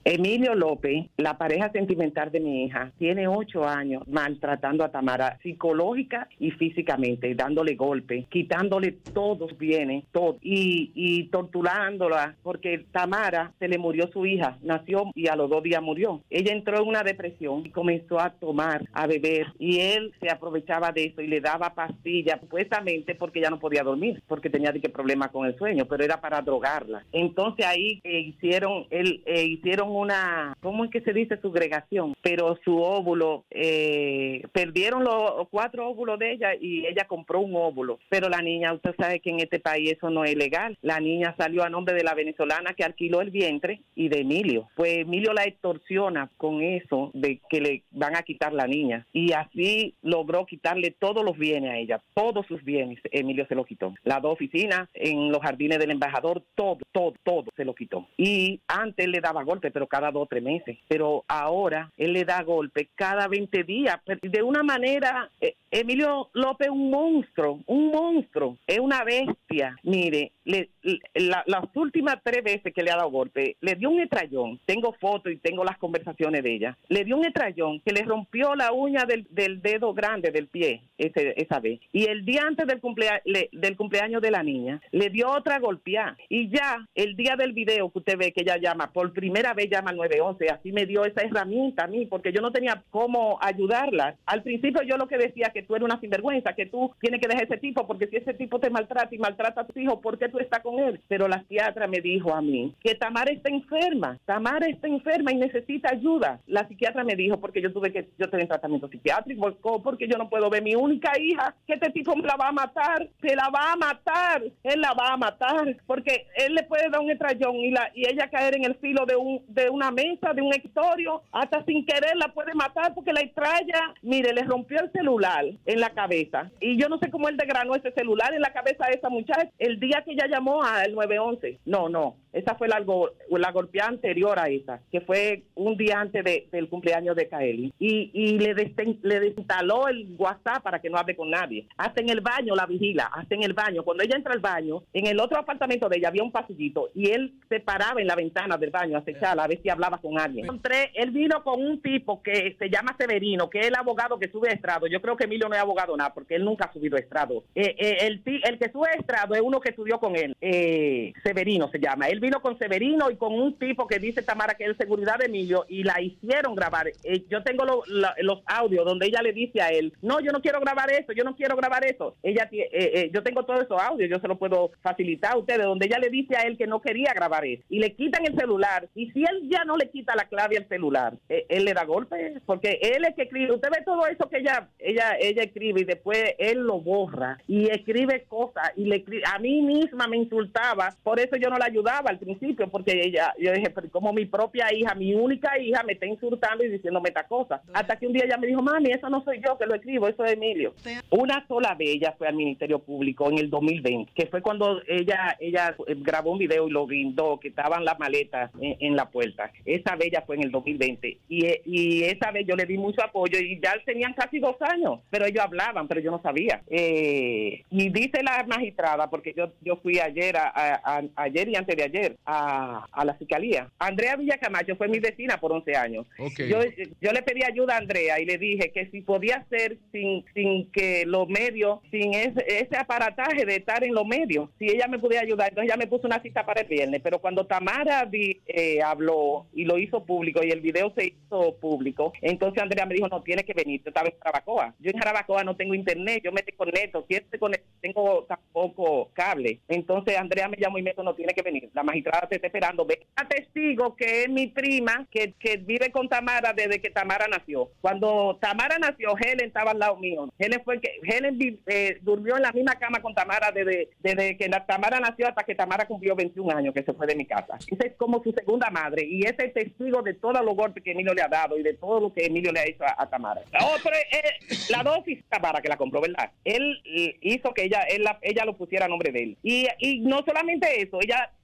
Emilio López, la pareja sentimental de mi hija, tiene 8 años maltratando a Tamara psicológica y físicamente, dándole golpes, quitándole todos sus bienes, todo, y torturándola, porque Tamara se le murió su hija, nació y a los 2 días murió. Ella entró en una depresión y comenzó a tomar, a beber, y él se aprovechaba de eso y le daba pastillas, supuestamente porque ella no podía dormir, porque tenía problemas con el sueño, pero era para drogarla. Entonces ahí hicieron una, ¿cómo es que se dice? Segregación, pero su óvulo, perdieron los 4 óvulos de ella y ella compró un óvulo, pero la niña, usted sabe que en este país eso no es legal. La niña salió a nombre de la venezolana que alquiló el vientre y de Emilio. Pues Emilio la extorsiona con eso de que le van a quitar la niña, y así logró quitarle todos los bienes a ella, todos sus bienes. Emilio se lo quitó, las 2 oficinas en los jardines del embajador, todo se lo quitó. Y antes le daba golpe, pero cada 2 o 3 meses, pero ahora él le da golpe cada 20 días, de una manera. Emilio López es un monstruo, es una bestia. Mire, las últimas 3 veces que le ha dado golpe, le dio un estrellón, tengo fotos y tengo las conversaciones de ella, le dio un estrellón que le rompió la uña del dedo grande del pie, esa vez, y el día antes del cumpleaños de la niña, le dio otra golpeada, y ya el día del video que usted ve que ella llama, por primera vez llama al 911, así me dio esa herramienta a mí, porque yo no tenía cómo ayudarla. Al principio yo lo que decía que tú eres una sinvergüenza, que tú tienes que dejar ese tipo, porque si ese tipo te maltrata y maltrata a tus hijos, ¿por qué tú estás con él? Pero la psiquiatra me dijo a mí que Tamara está enferma y necesita ayuda. La psiquiatra me dijo, porque yo estoy en tratamiento psiquiátrico, porque yo no puedo ver mi única hija, que este tipo me la va a matar, él la va a matar, porque él le puede dar un estrellón y ella caer en el filo de una mesa, de un escritorio, hasta sin querer la puede matar, porque la estrella, mire, le rompió el celular en la cabeza, y yo no sé cómo él desgranó ese celular en la cabeza de esa muchacha el día que ella llamó al 911. No, esa fue la golpeada anterior a esa, que fue un día antes del cumpleaños de Kaeli, y le desinstaló el WhatsApp para que no hable con nadie. Hasta en el baño la vigila, hasta en el baño. Cuando ella entra al baño, en el otro apartamento de ella había un pasillito, y él se paraba en la ventana del baño a acecharla, a ver si hablaba con alguien. Él vino con un tipo que se llama Severino, que es el abogado que sube a estrado. Yo creo que Emilio no es abogado nada, porque él nunca ha subido a estrado. El que sube a estrado es uno que estudió con él, Severino se llama. Él vino con Severino y con un tipo que dice Tamara que es seguridad de Emilio, y la hicieron grabar. Yo tengo los audios donde ella le dice a él, no, yo no quiero grabar eso. Yo tengo todos esos audios, yo se los puedo facilitar a ustedes, donde ella le dice a él que no quería grabar eso, y le quitan el celular, y si él ya no le quita la clave al celular, él le da golpe, porque él es que escribe. Usted ve todo eso que ella escribe, y después él lo borra y escribe cosas, y a mí misma me insultaba. Por eso yo no la ayudaba al principio, porque yo dije, pero como mi propia hija, mi única hija, me está insultando y diciéndome esta cosa. Hasta que un día ella me dijo, mami, eso no soy yo que lo escribo, eso es Emilio. Una sola vez ella fue al Ministerio Público en el 2020, que fue cuando ella grabó un video y lo brindó, que estaban las maletas en la puerta. Esa vez ella fue en el 2020, y esa vez yo le di mucho apoyo, y ya tenían casi 2 años, pero ellos hablaban, pero yo no sabía. Y dice la magistrada, porque yo fui ayer y antes de ayer a la fiscalía. Andrea Villacamacho fue mi vecina por 11 años. Okay. Yo le pedí ayuda a Andrea y le dije que si podía hacer sin que los medios, sin ese aparataje de estar en los medios, si ella me podía ayudar. Entonces ella me puso una cita para el viernes, pero cuando Tamara habló y lo hizo público, y el video se hizo público, entonces Andrea me dijo, no, tienes que venir, tú estás en Jarabacoa. Yo en Jarabacoa no tengo internet, yo me desconecto, si tengo tampoco cable. Entonces Andrea me llamó y me dijo, no, tiene que venir, la magistrada te está esperando. Ve a testigo, que es mi prima, que vive con Tamara desde que Tamara nació. Cuando Tamara nació, Helen estaba al lado mío. Helen durmió en la misma cama con Tamara desde que Tamara nació hasta que Tamara cumplió 21 años, que se fue de mi casa. Esa es como su segunda madre, y ese es testigo de todos los golpes que Emilio le ha dado y de todo lo que Emilio le ha hecho a Tamara. Pero la dosis Tamara que la compró, ¿verdad? Él hizo que ella lo pusiera a nombre de él. Y no solamente eso, ella está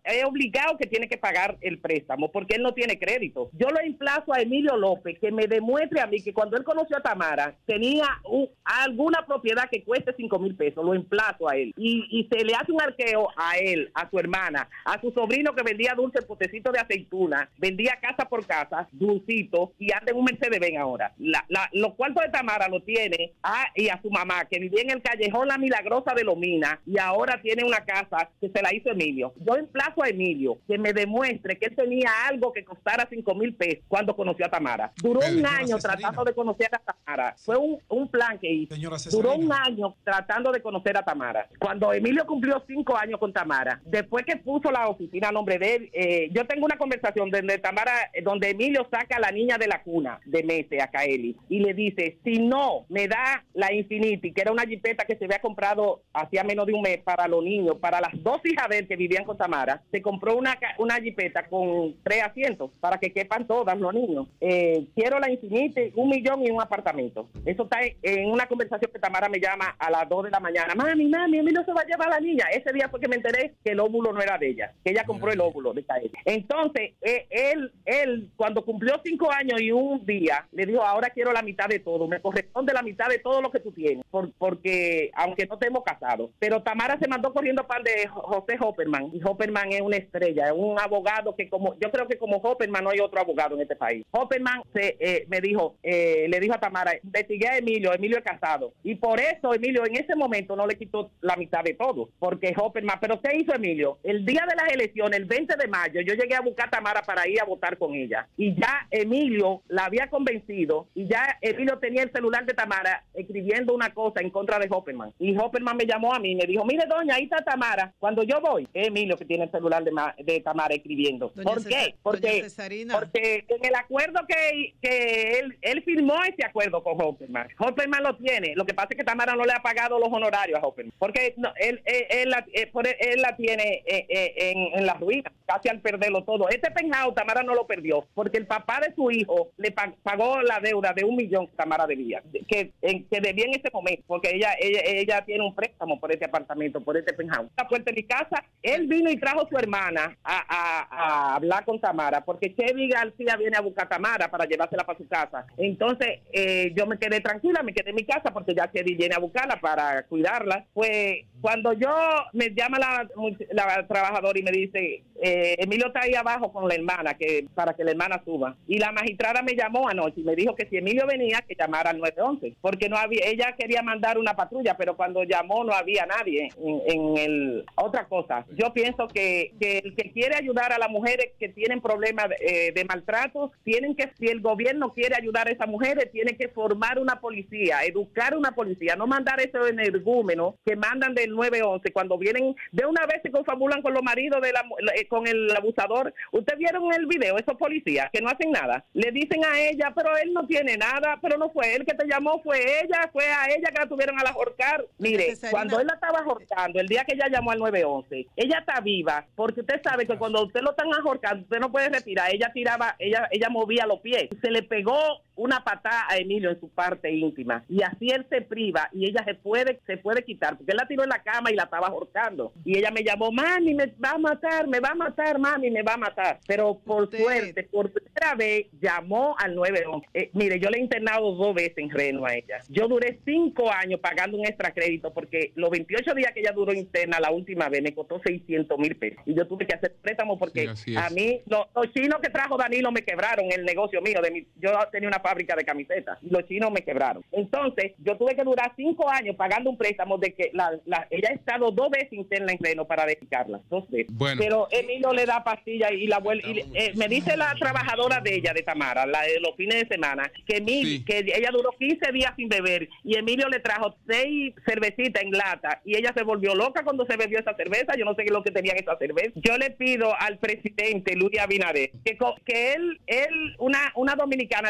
es obligado que tiene que pagar el préstamo porque él no tiene crédito. Yo lo emplazo a Emilio López que me demuestre a mí que cuando él conoció a Tamara tenía alguna propiedad que cueste 5,000 pesos. Lo emplazo a él y se le hace un arqueo a él, a su hermana, a su sobrino que vendía dulces, potecitos de aceituna, vendía casa por casa, dulcitos, y anda en un Mercedes-Benz ahora. Los cuartos de Tamara lo tiene y a su mamá que vivía en el callejón La Milagrosa de Lomina y ahora tiene una casa que se la hizo Emilio. Yo emplazo a Emilio que me demuestre que él tenía algo que costara 5,000 pesos cuando conoció a Tamara. Duró un año tratando de conocer a Tamara. Fue un plan que hizo. Duró un año tratando de conocer a Tamara. Cuando Emilio cumplió 5 años con Tamara, después que puso la oficina a nombre de él, yo tengo una conversación donde Emilio saca a la niña de la cuna de meses, a Kaeli, y le dice, si no me da la Infiniti, que era una jipeta que se había comprado hacía menos de un mes para los niños, para las 2 hijas de él que vivían con Tamara, se compró una jipeta con 3 asientos para que quepan todas los niños. Quiero la Infiniti, 1 millón y un apartamento. Eso está en una conversación que Tamara me llama a las 2 de la mañana. Mami, Emilio se va a llevar a la niña. Ese día fue que me enteré que el óvulo no era de ella, que ella compró el óvulo de Kaeli. Entonces, él cuando cumplió 5 años y un día, le dijo, ahora quiero la mitad de todo, me corresponde la mitad de todo lo que tú tienes, porque aunque no te hemos casado. Pero Tamara se mandó corriendo para de José Hopperman, y Hopperman es una estrella, es un abogado que yo creo que como Hopperman no hay otro abogado en este país. Hopperman le dijo a Tamara, investigué a Emilio es casado, y por eso Emilio en ese momento no le quitó la mitad de todo, porque Hopperman, pero ¿qué hizo Emilio? El día de las elecciones, el 20 de mayo, yo llegué a buscar a Tamara para ir a votar con ella, y ya Emilio la había convencido, y ya Emilio tenía el celular de Tamara escribiendo una cosa en contra de Hopperman, y Hopperman me llamó a mí y me dijo, mire doña, ahí está Tamara, cuando yo voy, Emilio que tiene el celular de Tamara escribiendo. ¿Por qué? Porque en el acuerdo que él firmó ese acuerdo con Hopperman lo tiene, lo que pasa es que Tamara no le ha pagado los honorarios a Hopperman, porque no, él la tiene en la ruina, casi al perderlo todo. Este penthouse Tamara no lo perdió, porque el papá de su hijo le pagó la deuda de 1 millón que Tamara debía, que debía en ese momento, porque ella tiene un préstamo por este apartamento, por este penthouse. La puerta de mi casa, él vino y trajo a su hermana a hablar con Tamara, porque Chevy García viene a buscar a Tamara para llevársela para su casa. Entonces yo me quedé tranquila, me quedé en mi casa, porque ya Chevy viene a buscarla para cuidarla. Pues cuando me llama la trabajadora y me dice, Emilio está ahí abajo con la hermana, para que la hermana suba. Y la magistrada me llamó anoche y me dijo que si Emilio venía, que llamara al 911, porque no había, ella quería mandar una patrulla, pero cuando llamó no había nadie otra cosa. Yo pienso que el que quiere ayudar a las mujeres que tienen problemas de maltrato, si el gobierno quiere ayudar a esas mujeres, tiene que formar una policía, educar una policía, no mandar esos energúmenos que mandan del 911 cuando vienen de una vez se confabulan con los maridos con el abusador. ¿Ustedes vieron el video? Esos policías que no hacen nada, le dicen a ella, pero él no tiene nada, pero no fue él que te llamó, fue a ella que la tuvieron a ahorcar. Mire, cuando él la estaba ahorcando, el día que ella llamó al 911, ella está viva, porque usted sabe que cuando usted lo están ahorcando, usted no puede retirar. Ella movía los pies, se le pegó una patada a Emilio en su parte íntima, y así él se priva, y ella se puede quitar, porque él la tiró en la cama y la estaba ahorcando, y ella me llamó, mami, me va a matar, mami, me va a matar, pero por suerte, por primera vez, llamó al 911. Mire, yo le he internado 2 veces en Reno a ella. Yo duré 5 años pagando un extra crédito, porque los 28 días que ella duró interna la última vez me costó 600,000 pesos, y yo tuve que hacer préstamo porque a mí, los chinos que trajo Danilo me quebraron el negocio mío, yo tenía una fábrica de camisetas, y los chinos me quebraron. Entonces, yo tuve que durar 5 años pagando un préstamo de que ella ha estado 2 veces interna en Reno para verificarla, 2 veces. Bueno, pero Emilio le da pastillas y la vuelve, me dice la trabajadora de ella, de Tamara, la de los fines de semana, que ella duró 15 días sin beber, y Emilio le trajo 6 cervecitas en lata, y ella se volvió loca cuando se bebió esa cerveza. Yo no sé qué es lo que tenía en esa cerveza. Yo le pido al presidente Luis Abinader que él una dominicana le pidió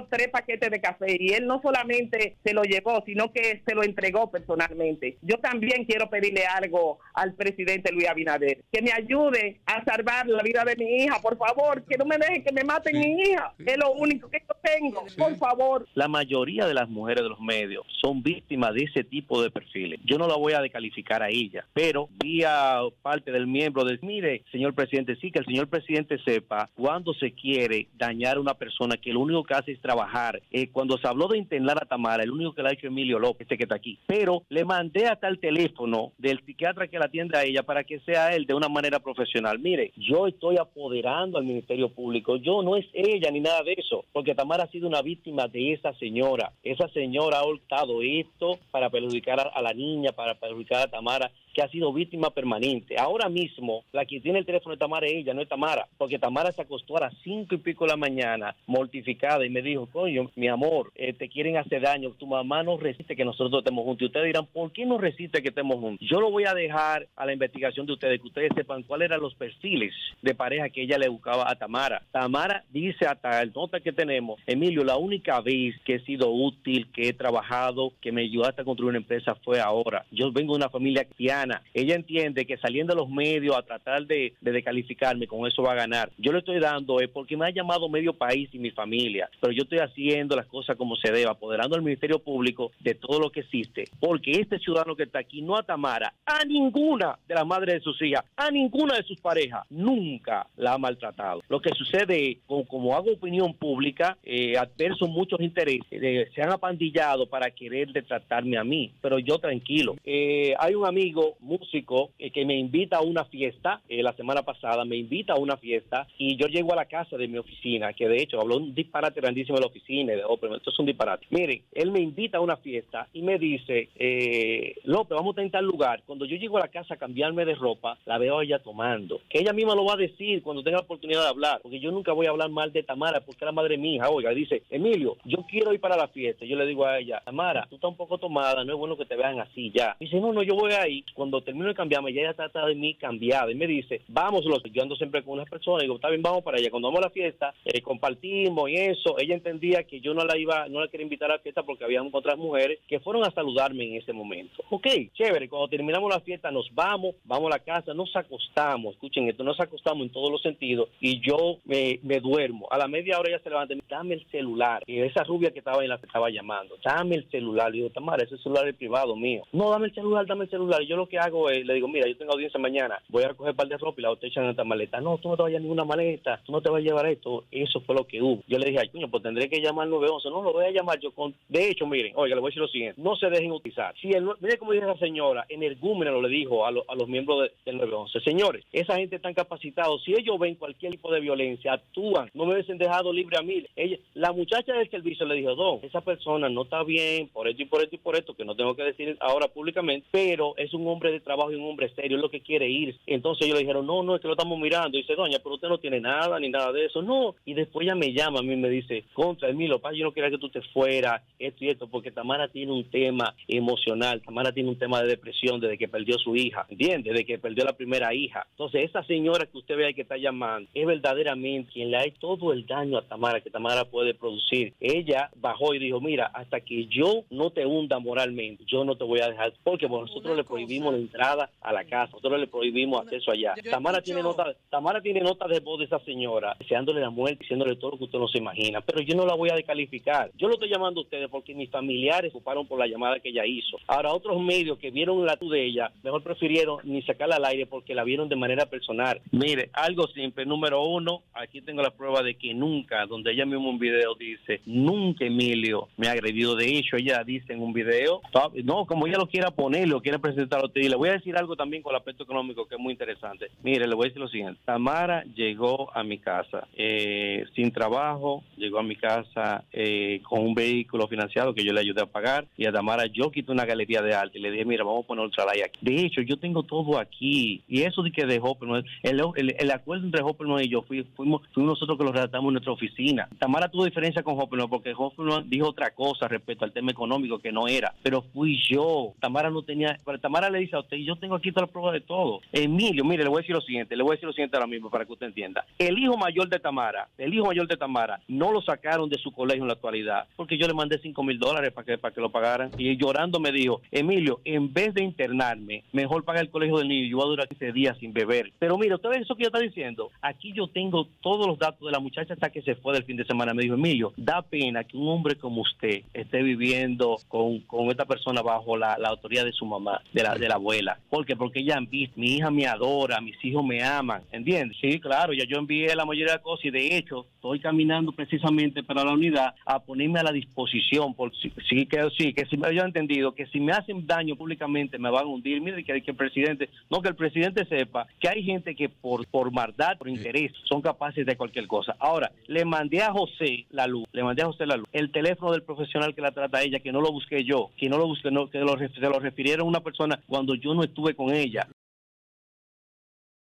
dio 3 paquetes de café y él no solamente se lo llevó, sino que se lo entregó personalmente. Yo también quiero pedirle algo al presidente Luis Abinader, que me ayude a salvar la vida de mi hija, por favor, que no me dejen que me maten mi hija, es lo único que yo tengo, por favor. La mayoría de las mujeres de los medios son víctimas de ese tipo de perfiles. Yo no la voy a descalificar a ella, pero vi a parte del miembro de, mire, señor presidente, sí, que el señor presidente sepa cuando se quiere dañar a una persona que lo único que hace es trabajar. Cuando se habló de internar a Tamara, el único que la ha hecho Emilio López, que está aquí, pero le mandé hasta el teléfono del psiquiatra que la atiende a ella para que sea él de una manera profesional. Mire, yo estoy apoderando al Ministerio Público, yo no es ella ni nada de eso, porque Tamara ha sido una víctima de esa señora. Esa señora ha optado esto para perjudicar a la niña, para perjudicar a Tamara, que ha sido víctima permanente. Ahora mismo, la que tiene el teléfono de Tamara es ella, no es Tamara, porque Tamara se acostó a las 5 y pico de la mañana, mortificada, y me dijo, coño, mi amor, te quieren hacer daño, tu mamá no resiste que nosotros estemos juntos. Y ustedes dirán, ¿por qué no resiste que estemos juntos? Yo lo voy a dejar a la investigación de ustedes, que ustedes sepan cuáles eran los perfiles de pareja que ella le buscaba a Tamara. Tamara dice hasta el nota que tenemos, Emilio, la única vez que he sido útil, que he trabajado, que me ayudaste a construir una empresa fue ahora. Yo vengo de una familia cristiana. Ella entiende que saliendo de los medios a tratar de descalificarme, con eso va a ganar. Yo le estoy dando porque me ha llamado medio país y mi familia, pero yo estoy haciendo las cosas como se debe, apoderando al Ministerio Público de todo lo que existe, porque este ciudadano que está aquí, no a Tamara, a ninguna de las madres de sus hijas, a ninguna de sus parejas, nunca la ha maltratado. Lo que sucede, como hago opinión pública, adverso muchos intereses, se han apandillado para querer tratarme a mí, pero yo tranquilo. Hay un amigo músico que me invita a una fiesta, la semana pasada me invita a una fiesta y yo llego a la casa de mi oficina, que de hecho habló un disparate grandísimo de la oficina, pero esto es un disparate. Miren, él me invita a una fiesta y me dice, López, vamos a tal lugar. Cuando yo llego a la casa a cambiarme de ropa, la veo a ella tomando, que ella misma lo va a decir cuando tenga la oportunidad de hablar, porque yo nunca voy a hablar mal de Tamara, porque es la madre de mi hija. Oiga, dice, Emilio, yo quiero ir para la fiesta. Yo le digo a ella, Tamara, tú estás un poco tomada, no es bueno que te vean así ya. Dice, no, yo voy ahí. Cuando termino de cambiarme, ella trata de mí cambiada y me dice, vamos, yo ando siempre con unas personas, y digo, está bien, vamos para allá. Cuando vamos a la fiesta, compartimos y eso. Ella entendía que yo no la quería invitar a la fiesta porque había otras mujeres que fueron a saludarme en ese momento. Ok, chévere, cuando terminamos la fiesta nos vamos a la casa, nos acostamos, escuchen esto, nos acostamos en todos los sentidos y yo me duermo. A la media hora ella se levanta y me dice, dame el celular. Y esa rubia que estaba en la que estaba llamando, dame el celular. Le digo, Tamara, ese celular es privado mío. No, dame el celular. Y yo lo que hago es, le digo, mira, yo tengo audiencia mañana, voy a recoger un par de ropa y la echan en esta maleta. No, tú no te vayas a ninguna maleta, tú no te vas a llevar esto. Eso fue lo que hubo. Yo le dije, ay, coño, pues tendré que llamar al 911. No, lo voy a llamar yo con... De hecho, miren, oiga, le voy a decir lo siguiente, no se dejen utilizar. Mire cómo dice esa señora, energúmeno le dijo a los miembros del 911, señores, esa gente están capacitados, si ellos ven cualquier tipo de violencia, actúan, no me hubiesen dejado libre a mí. La muchacha del servicio le dijo, don, esa persona no está bien, por esto y por esto y por esto, que no tengo que decir ahora públicamente, pero es un hombre de trabajo y un hombre serio, es lo que quiere ir. Entonces ellos le dijeron, no, es que lo estamos mirando. Y dice, doña, pero usted no tiene nada, ni nada de eso. No. Y después ella me llama a mí y me dice, contra Emilio, yo no quería que tú te fueras, esto y esto, porque Tamara tiene un tema emocional, Tamara tiene un tema de depresión desde que perdió su hija, ¿entiende? Desde que perdió la primera hija. Entonces esa señora que usted ve ahí que está llamando, es verdaderamente quien le ha hecho todo el daño a Tamara, que Tamara puede producir. Ella bajó y dijo, mira, hasta que yo no te hunda moralmente, yo no te voy a dejar, porque nosotros le prohibimos la entrada a la casa, nosotros le prohibimos acceso allá. Tamara tiene nota de voz de esa señora, deseándole la muerte, diciéndole todo lo que usted no se imagina, pero yo no la voy a descalificar. Yo lo estoy llamando a ustedes porque mis familiares se ocuparon por la llamada que ella hizo. Ahora, otros medios que vieron la de ella, mejor prefirieron ni sacarla al aire porque la vieron de manera personal. Mire, algo simple, número uno, aquí tengo la prueba de que nunca, donde ella mismo en un video dice, nunca Emilio me ha agredido. De hecho, ella dice en un video, no, como ella lo quiera poner, lo quiere presentar a usted. Y le voy a decir algo también con el aspecto económico que es muy interesante. Mire, le voy a decir lo siguiente. Tamara llegó a mi casa sin trabajo, llegó a mi casa con un vehículo financiado que yo le ayudé a pagar, y a Tamara yo quité una galería de arte y le dije, mira, vamos a poner Ultralight aquí. De hecho, yo tengo todo aquí, y eso de que de Hopper, el acuerdo entre Hopper y yo fuimos nosotros que lo redactamos en nuestra oficina. Tamara tuvo diferencia con Hopper porque Hopper dijo otra cosa respecto al tema económico que no era, pero fui yo. Tamara no tenía, Tamara le dice a usted, y yo tengo aquí toda la prueba de todo. Emilio, mire, le voy a decir lo siguiente ahora mismo para que usted entienda. El hijo mayor de Tamara, no lo sacaron de su colegio en la actualidad, porque yo le mandé $5,000 para que lo pagaran, y llorando me dijo, Emilio, en vez de internarme, mejor paga el colegio del niño, yo voy a durar 15 días sin beber. Pero mire, ¿usted ve eso que yo está diciendo? Aquí yo tengo todos los datos de la muchacha hasta que se fue del fin de semana. Me dijo, Emilio, da pena que un hombre como usted esté viviendo con esta persona bajo la autoridad de su mamá, de la abuela. ¿Por qué? Porque ella han visto, mi hija me adora, mis hijos me aman, ¿entiendes? Sí, claro, ya yo envié la mayoría de las cosas y de hecho estoy caminando precisamente para la unidad a ponerme a la disposición, por que si me hayan entendido que si me hacen daño públicamente me van a hundir. Mire que el presidente sepa que hay gente que por maldad, por interés, son capaces de cualquier cosa. Ahora, le mandé a José la luz, el teléfono del profesional que la trata a ella, que no lo busqué yo, que se lo refirieron a una persona cuando yo no estuve con ella.